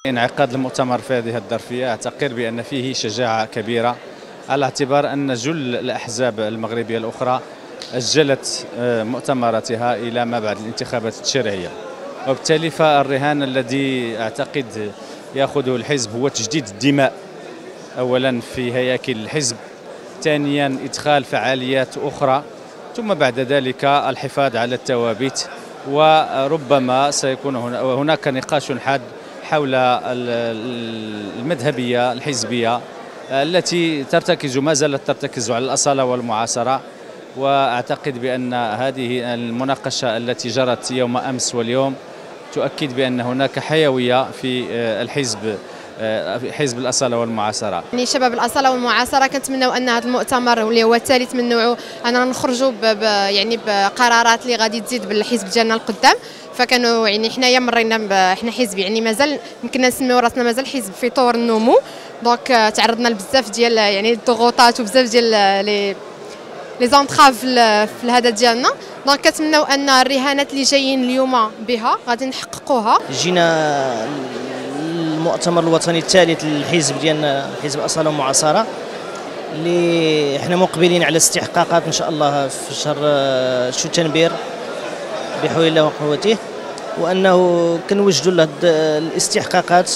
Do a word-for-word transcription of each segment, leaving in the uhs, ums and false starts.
انعقاد المؤتمر في هذه الظرفية أعتقد بأن فيه شجاعة كبيرة، على اعتبار أن جل الأحزاب المغربية الأخرى أجلت مؤتمراتها إلى ما بعد الانتخابات التشريعية، وبالتالي فالرهان الذي أعتقد يأخذه الحزب هو تجديد الدماء أولا في هياكل الحزب، ثانيا إدخال فعاليات أخرى، ثم بعد ذلك الحفاظ على الثوابت، وربما سيكون هناك نقاش حاد حول المذهبية الحزبية التي ترتكز ما زالت ترتكز على الأصالة والمعاصرة. وأعتقد بأن هذه المناقشة التي جرت يوم أمس واليوم تؤكد بأن هناك حيوية في الحزب حزب الأصالة والمعاصرة. يعني شباب الأصالة والمعاصرة كنتمنوا أن هذا المؤتمر واللي هو الثالث من نوعه أننا نخرجوا يعني بقرارات اللي غادي تزيد بالحزب ديالنا القدام. فكانوا يعني حنايا مرينا حنا حزب يعني مازال يمكن نسميو راسنا مازال حزب في طور النمو، دونك تعرضنا لبزاف ديال يعني الضغوطات وبزاف ديال لي لي زونطراف في الهذا ديالنا، دونك كنتمنوا ان الرهانات اللي جايين اليوم بها غادي نحققوها. جينا المؤتمر الوطني الثالث للحزب ديالنا حزب الأصالة والمعاصرة، اللي حنا مقبلين على استحقاقات ان شاء الله في شهر شتنبر بحول الله وقوته، وانه كنوجدوا له الاستحقاقات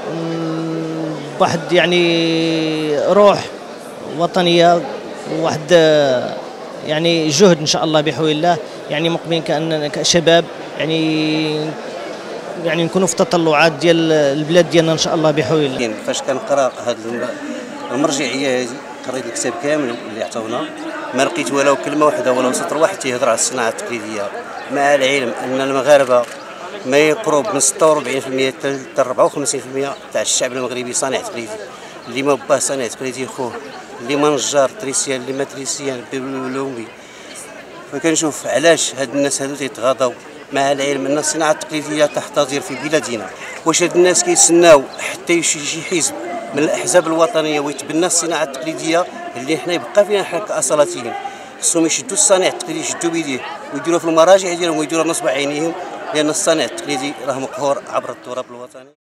بواحد يعني روح وطنيه وواحد يعني جهد ان شاء الله بحول الله، يعني مقبلين كأننا كشباب يعني يعني نكونوا في تطلعات ديال البلاد ديالنا ان شاء الله بحول الله. فاش كنقرا هذه المرجعيه هذه قريت الكتاب كامل اللي عطاونا، ما لقيت ولو كلمه واحده ولا سطر واحد تيهضر على الصناعه التقليديه، مع العلم ان المغاربه ما يقرب من ستة وأربعين بالمئة حتى أربعة وخمسين بالمئة تاع الشعب المغربي صانع تقليدي، اللي ما باه صانع تقليدي خوه، اللي ما نجار تريسيان اللي ما تريسيان بلومي. فكنشوف علاش هاد الناس هادو تيتغاضوا، مع العلم ان الصناعه التقليديه تحتضر في بلادنا. واش هاد الناس كيتسناو حتى يجي شي حزب من الاحزاب الوطنيه ويتبنى الصناعه التقليديه اللي حنا يبقى فينا حنا كاصالتيين؟ خصهم يشدوا الصانع التقليدي يشدوا بيديه ويديروه في المراجع ديالهم ويديروه نصب عينيهم، لان الصانع التقليدي راه مقهور عبر التراب الوطني.